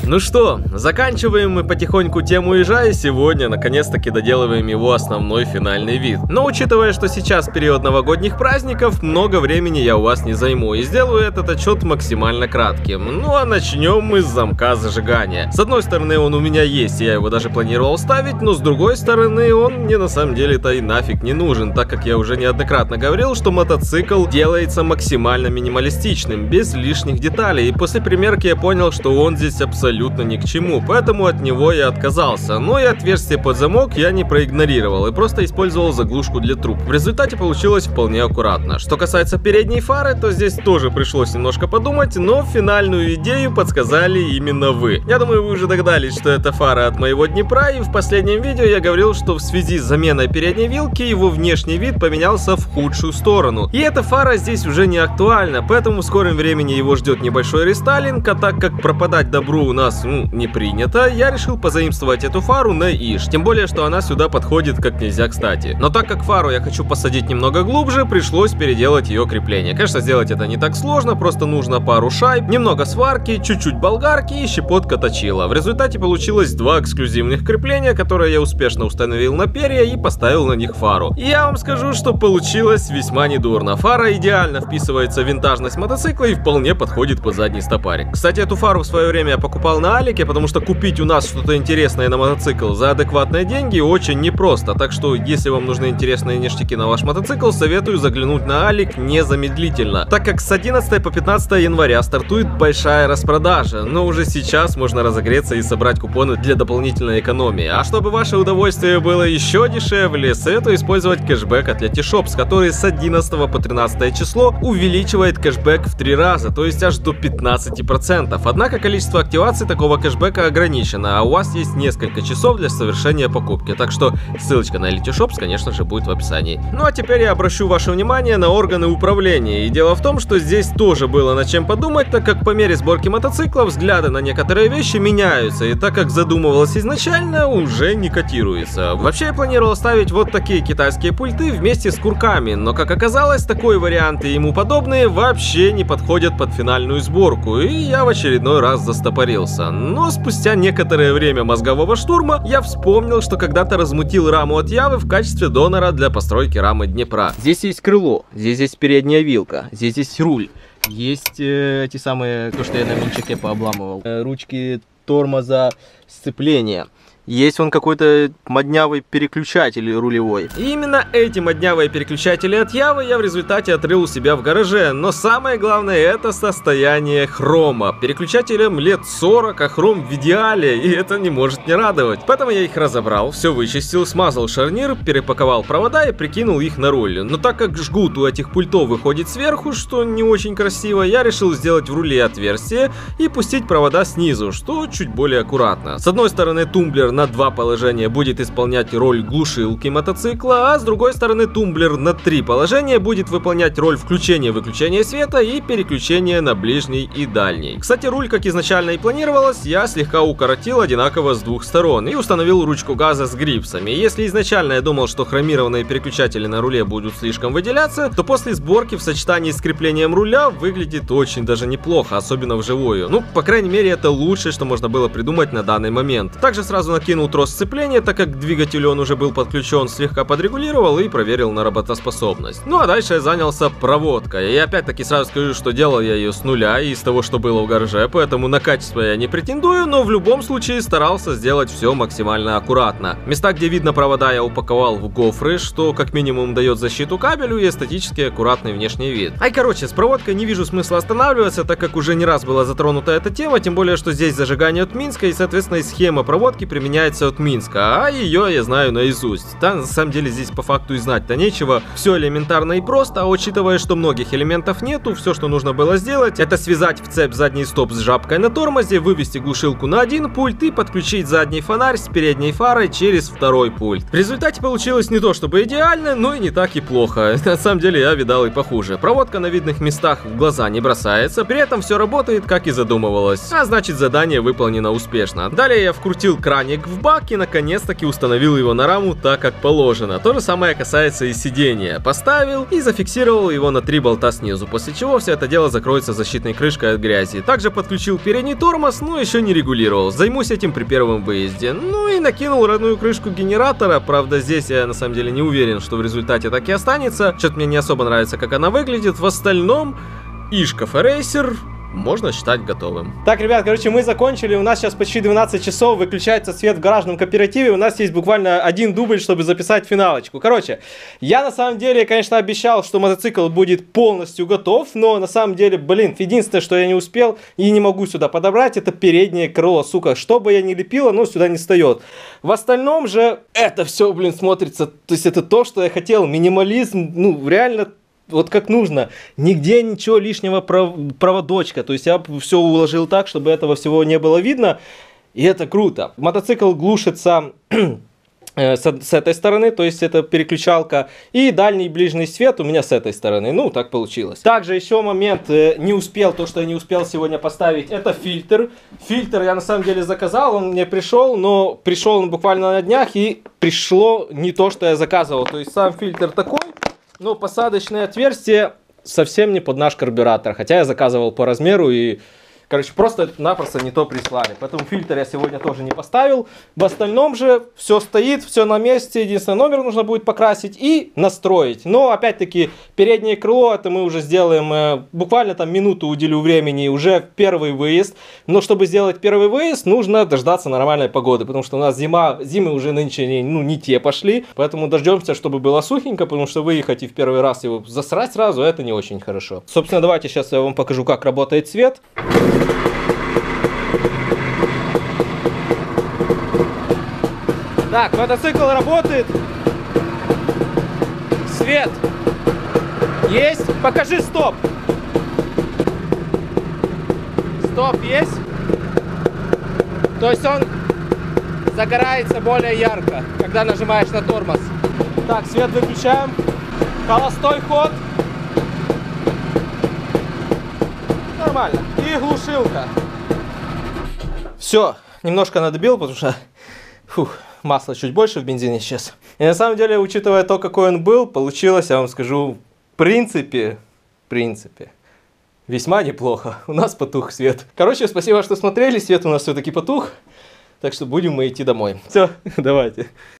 Ну что, заканчиваем мы потихоньку тему ежа, и сегодня наконец-таки доделываем его основной финальный вид. Но учитывая, что сейчас период новогодних праздников, много времени я у вас не займу и сделаю этот отчет максимально кратким. Ну а начнем мы с замка зажигания. С одной стороны, он у меня есть, и я его даже планировал ставить, но с другой стороны, он мне на самом деле-то и нафиг не нужен, так как я уже неоднократно говорил, что мотоцикл делается максимально минималистичным, без лишних деталей, и после примерки я понял, что он здесь абсолютно ни к чему, поэтому от него я отказался. Но и отверстие под замок я не проигнорировал и просто использовал заглушку для труб. В результате получилось вполне аккуратно. Что касается передней фары, то здесь тоже пришлось немножко подумать, но финальную идею подсказали именно вы. Я думаю, вы уже догадались, что это фара от моего Днепра, и в последнем видео я говорил, что в связи с заменой передней вилки его внешний вид поменялся в худшую сторону. И эта фара здесь уже не актуальна, поэтому в скором времени его ждет небольшой рестайлинг, а так как пропадать добру у нас не принято, я решил позаимствовать эту фару на ИЖ. Тем более, что она сюда подходит как нельзя кстати. Но так как фару я хочу посадить немного глубже, пришлось переделать ее крепление. Конечно, сделать это не так сложно, просто нужно пару шайб, немного сварки, чуть-чуть болгарки и щепотка точила. В результате получилось два эксклюзивных крепления, которые я успешно установил на перья и поставил на них фару. И я вам скажу, что получилось весьма недурно. Фара идеально вписывается в винтажность мотоцикла и вполне подходит под задний стопарик. Кстати, эту фару в свое время я покупал на Алике, потому что купить у нас что-то интересное на мотоцикл за адекватные деньги очень непросто. Так что, если вам нужны интересные ништяки на ваш мотоцикл, советую заглянуть на Алик незамедлительно, так как с 11 по 15 января стартует большая распродажа, но уже сейчас можно разогреться и собрать купоны для дополнительной экономии. А чтобы ваше удовольствие было еще дешевле, советую использовать кэшбэк от Letyshops, который с 11 по 13 число увеличивает кэшбэк в 3 раза, то есть аж до 15%. Однако количество активаций такого кэшбэка ограничено, а у вас есть несколько часов для совершения покупки, так что ссылочка на Letyshops, конечно же, будет в описании. Ну а теперь я обращу ваше внимание на органы управления, и дело в том, что здесь тоже было над чем подумать, так как по мере сборки мотоцикла взгляды на некоторые вещи меняются, и так как задумывалось изначально, уже не котируется. Вообще я планировал ставить вот такие китайские пульты вместе с курками, но как оказалось, такой вариант и ему подобные вообще не подходят под финальную сборку, и я в очередной раз застопорился. Но спустя некоторое время мозгового штурма я вспомнил, что когда-то размутил раму от Явы в качестве донора для постройки рамы Днепра. Здесь есть крыло, здесь есть передняя вилка, здесь есть руль, есть эти самые, то что я на минчике пообламывал, ручки тормоза, сцепления. Есть он какой-то моднявый переключатель рулевой. И именно эти моднявые переключатели от Явы я в результате отрыл у себя в гараже. Но самое главное, это состояние хрома. Переключателям лет 40, а хром в идеале, и это не может не радовать. Поэтому я их разобрал, все вычистил, смазал шарнир, перепаковал провода и прикинул их на руль. Но так как жгут у этих пультов выходит сверху, что не очень красиво, я решил сделать в руле отверстие и пустить провода снизу, что чуть более аккуратно. С одной стороны, тумблер на 2 положения будет исполнять роль глушилки мотоцикла, а с другой стороны тумблер на 3 положения будет выполнять роль включения-выключения света и переключения на ближний и дальний. Кстати, руль, как изначально и планировалось, я слегка укоротил одинаково с двух сторон и установил ручку газа с грипсами. Если изначально я думал, что хромированные переключатели на руле будут слишком выделяться, то после сборки в сочетании с креплением руля выглядит очень даже неплохо, особенно вживую. Ну, по крайней мере, это лучшее, что можно было придумать на данный момент. Также сразу накинул трос сцепления, так как к двигателю он уже был подключен, слегка подрегулировал и проверил на работоспособность. Ну а дальше я занялся проводкой. И опять-таки сразу скажу, что делал я ее с нуля и из того, что было в гараже, поэтому на качество я не претендую, но в любом случае старался сделать все максимально аккуратно. Места, где видно провода, я упаковал в гофры, что как минимум дает защиту кабелю и эстетически аккуратный внешний вид. Короче, с проводкой не вижу смысла останавливаться, так как уже не раз была затронута эта тема, тем более, что здесь зажигание от Минска и, соответственно, и схема проводки применяется от Минска, а ее я знаю наизусть. Да, на самом деле здесь по факту и знать-то нечего. Все элементарно и просто, а учитывая, что многих элементов нету, все, что нужно было сделать, это связать в цепь задний стоп с жабкой на тормозе, вывести глушилку на один пульт и подключить задний фонарь с передней фарой через второй пульт. В результате получилось не то чтобы идеально, но и не так и плохо. На самом деле я видал и похуже. Проводка на видных местах в глаза не бросается, при этом все работает как и задумывалось, а значит задание выполнено успешно. Далее я вкрутил краник краник в бак и наконец-таки установил его на раму так, как положено. То же самое касается и сидения. Поставил и зафиксировал его на 3 болта снизу, после чего все это дело закроется защитной крышкой от грязи. Также подключил передний тормоз, но еще не регулировал. Займусь этим при первом выезде. Ну и накинул родную крышку генератора. Правда, здесь я на самом деле не уверен, что в результате так и останется. Что-то мне не особо нравится, как она выглядит. В остальном, Ишков Рейсер можно считать готовым. Так, ребят, короче, мы закончили. У нас сейчас почти 12 часов. Выключается свет в гаражном кооперативе. У нас есть буквально один дубль, чтобы записать финалочку. Короче, я на самом деле, конечно, обещал, что мотоцикл будет полностью готов. Но на самом деле, блин, единственное, что я не успел и не могу сюда подобрать, это переднее крыло. Сука, что бы я ни лепил, оно сюда не встает. В остальном же это все, блин, смотрится. То есть это то, что я хотел. Минимализм, ну, реально... Вот как нужно, нигде ничего лишнего проводочка, то есть я все уложил так, чтобы этого всего не было видно, и это круто. Мотоцикл глушится с этой стороны, то есть это переключалка, и дальний и ближний свет у меня с этой стороны, ну так получилось. Также еще момент, не успел, то что я не успел сегодня поставить, это фильтр. Фильтр я на самом деле заказал, он мне пришел, но пришел он буквально на днях, и пришло не то, что я заказывал, то есть сам фильтр такой. Но посадочное отверстие совсем не под наш карбюратор. Хотя я заказывал по размеру и, короче, просто-напросто не то прислали. Поэтому фильтр я сегодня тоже не поставил. В остальном же все стоит, все на месте. Единственное, номер нужно будет покрасить и настроить. Но, опять-таки, переднее крыло, это мы уже сделаем, буквально там минуту уделю времени, уже первый выезд. Но чтобы сделать первый выезд, нужно дождаться нормальной погоды. Потому что у нас зимы уже нынче не те пошли. Поэтому дождемся, чтобы было сухенько, потому что выехать и в первый раз его засрать сразу, это не очень хорошо. Собственно, давайте сейчас я вам покажу, как работает свет. Так, мотоцикл работает. Свет есть. Покажи стоп. Стоп есть. То есть он загорается более ярко, когда нажимаешь на тормоз. Так, свет выключаем. Холостой ход. Нормально. И глушилка. Все, немножко надобил, потому что масла чуть больше в бензине сейчас. И на самом деле, учитывая то, какой он был, получилось, я вам скажу, в принципе, весьма неплохо. У нас потух свет. Короче, спасибо, что смотрели. Свет у нас все-таки потух. Так что будем мы идти домой. Все, давайте.